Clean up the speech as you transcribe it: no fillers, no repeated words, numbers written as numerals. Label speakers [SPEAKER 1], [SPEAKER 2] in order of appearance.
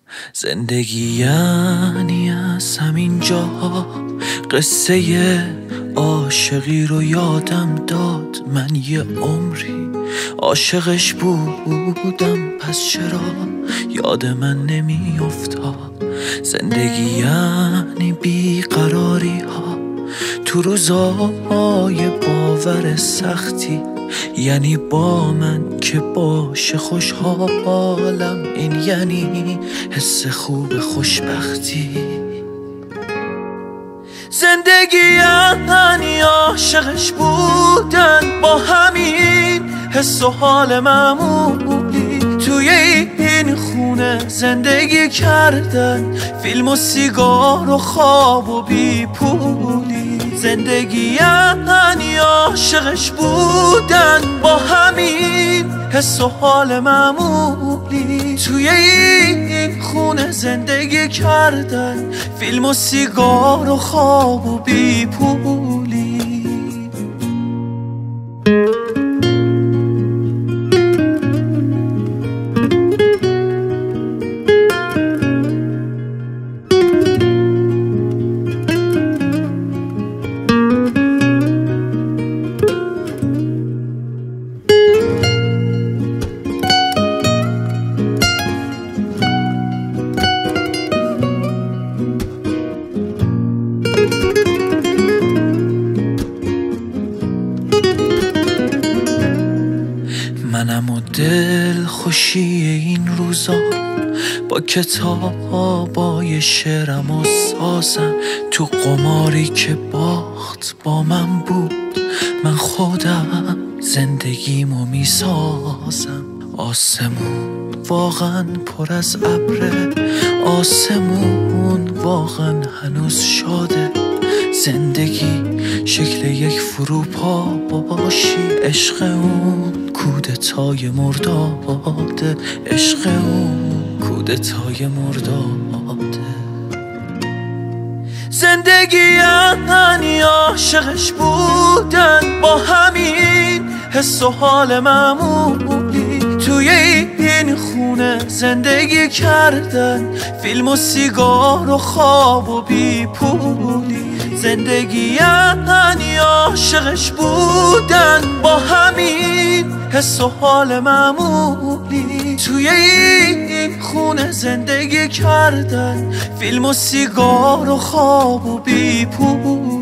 [SPEAKER 1] زندگی یعنی از همین جا قصه عاشقی رو یادم داد. من یه عمری عاشقش بودم، پس چرا یاد من نمی افتاد؟ زندگی یعنی بیقراری ها تو روزای باور سختی، یعنی با من که باشه خوشحالم، این یعنی حس خوب خوشبختی. زندگی یعنی عاشقش بودن با همین حس و حال معمولی، توی این خونه زندگی کردن، فیلم و سیگار و خواب و بی پولی. زندگی یعنی عاشقش بودن با همین حس و حال معمولی، توی این خونه زندگی کردن، فیلم و سیگار و خواب و بی پولی. منم و دل خوشی این روزا، با کتابای شعرم و سازم، تو قماری که باخت با من بود، من خودم زندگیمو میسازم. آسمون واقعا پر از ابره، آسمون واقعا هنوز شاده. زندگی شکل یک فروپاشی، عشق اون کودتای مرداده، عشق اون کودتای مرداده. زندگی یعنی عاشقش بودن با همین حس و حال معمولی، توی این خونه زندگی کردن، فیلم و سیگار و خواب و بی پولی. زندگی یعنی عاشقش بودن با همین حس و حال معمولی، توی این خونه زندگی کردن، فیلم و سیگار و خواب و بی پولی.